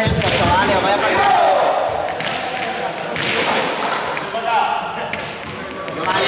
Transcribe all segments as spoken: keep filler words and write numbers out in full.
emergencia, chavales, vaya para acá. Vale,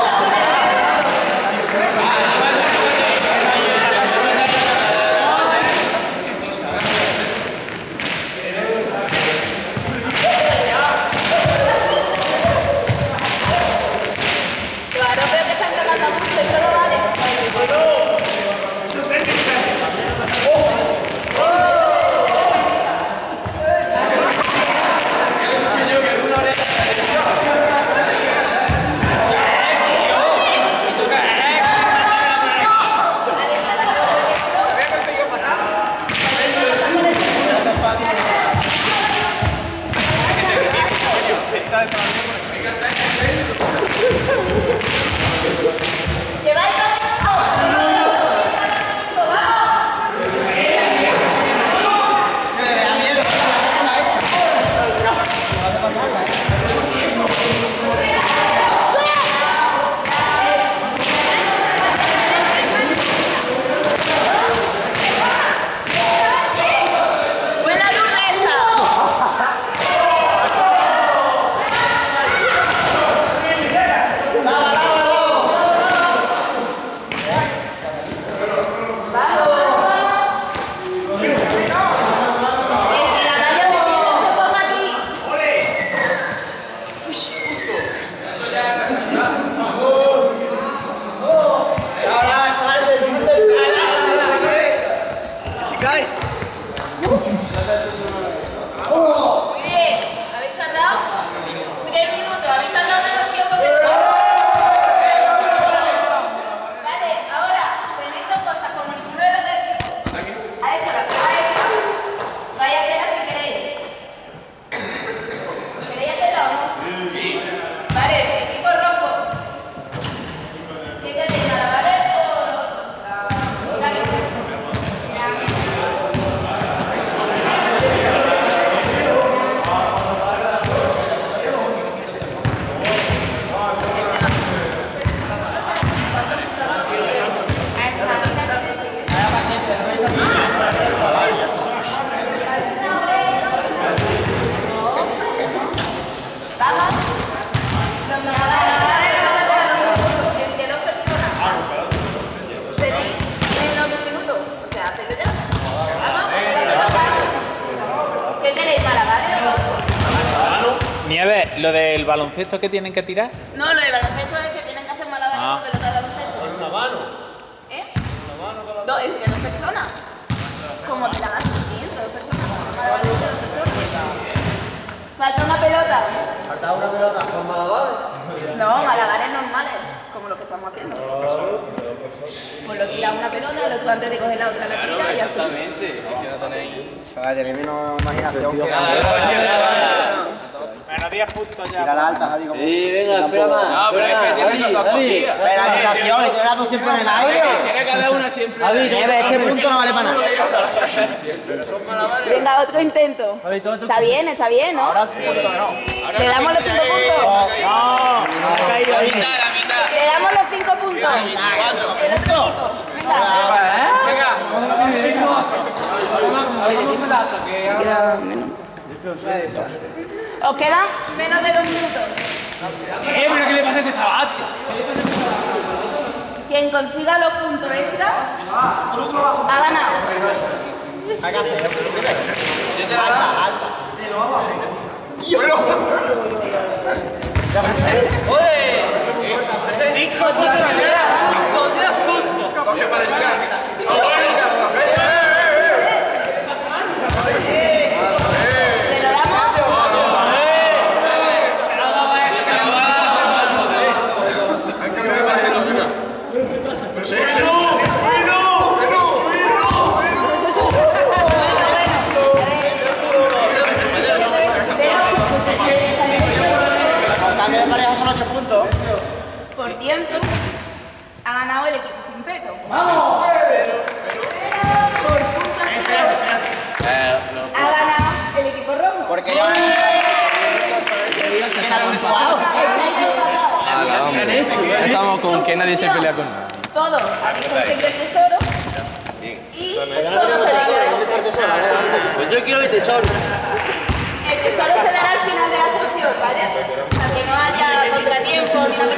¿Lo del baloncesto que tienen que tirar? No, lo del baloncesto es que tienen que hacer malabares ah. con pelota de baloncesto. ¿Es una mano? ¿Eh? ¿Una mano con la dos, entre dos personas. Como te la dan, sí, entre dos personas. Malabares entre dos personas. Falta una pelota. Falta una pelota con malabares. No, malabares normales, como lo que estamos haciendo. Pues lo tira una pelota, el otro antes de coger la otra la tira y así. Exactamente, si es que no tenéis... Chaval, tenéis menos imaginación que... Menos diez puntos ya. Tira la alta, Javi. Sí, venga, espera más. No, pero es que tiene dos cogidas. Penalización, y tirando siempre en el aire. Tiene cada una siempre. Javi, este punto no vale para nada. Venga, otro intento. Está bien, está bien, ¿no? Ahora sí, punto mejor. ¿Le damos los cinco puntos? No, no ha caído ahí. Le damos los cinco puntos. El otro equipo. Venga. ¿Os queda menos de dos minutos? ¿Qué? ¿Pero qué le pasa a este chaval? Quien consiga los puntos extra ha ganado. Hay que hacer, alta, alta. ¡Oye! ¡Cinco puntos! ¡Cinco, diez puntos! Por tiempo, ha ganado el equipo sin peto. ¡Vamos! Por puntuación, ha ganado el equipo rojo. Porque yo sin ha puntuado. Estáis empatados. Estamos con que nadie se pelea con nada. Todos habéis conseguido el tesoro y todos tenéis tesoro. Pues yo quiero el tesoro. El tesoro se dará al final de la sesión, ¿vale? Para que no haya contratiempo ni nada.